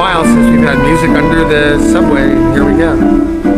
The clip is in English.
while since we've had music under the subway, and here we go.